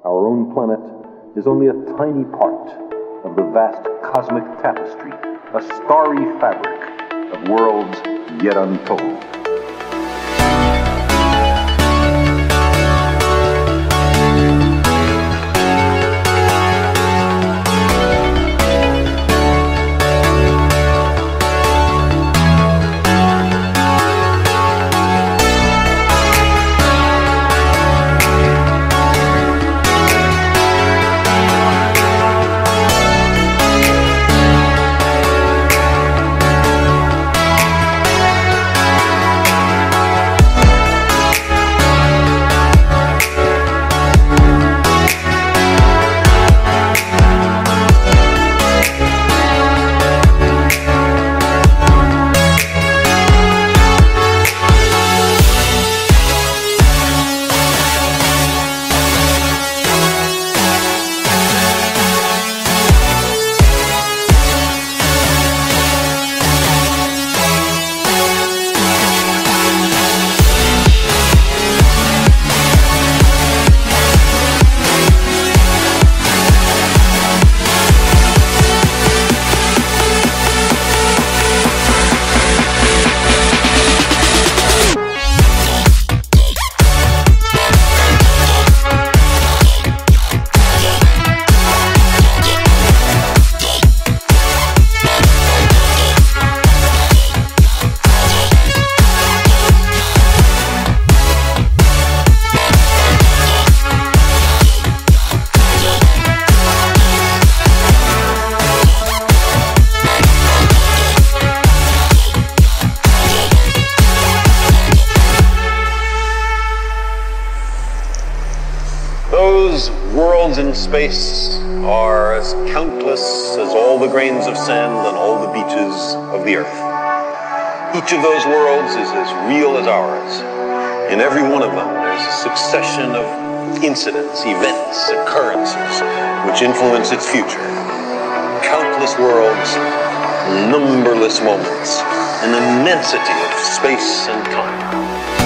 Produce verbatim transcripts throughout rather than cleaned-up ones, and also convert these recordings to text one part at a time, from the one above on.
Our own planet is only a tiny part of the vast cosmic tapestry, a starry fabric of worlds yet untold. Those worlds in space are as countless as all the grains of sand on all the beaches of the earth. Each of those worlds is as real as ours. In every one of them, there's a succession of incidents, events, occurrences, which influence its future. Countless worlds, numberless moments, an immensity of space and time.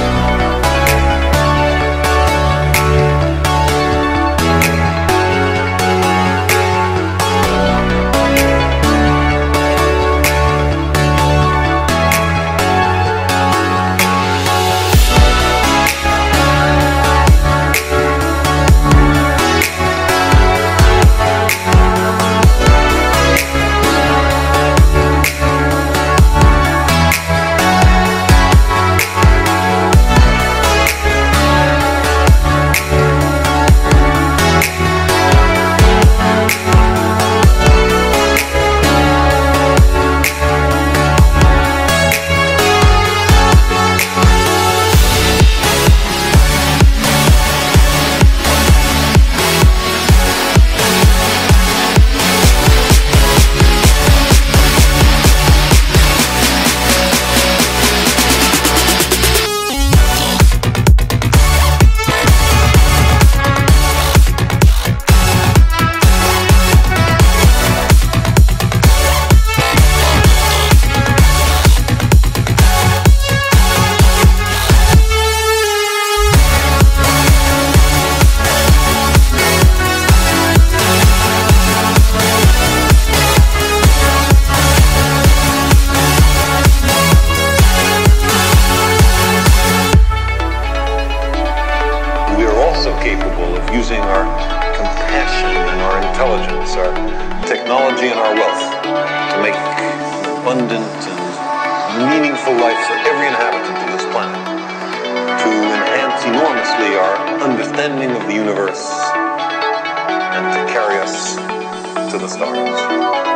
Using our compassion and our intelligence, our technology and our wealth to make an abundant and meaningful life for every inhabitant of this planet, to enhance enormously our understanding of the universe, and to carry us to the stars.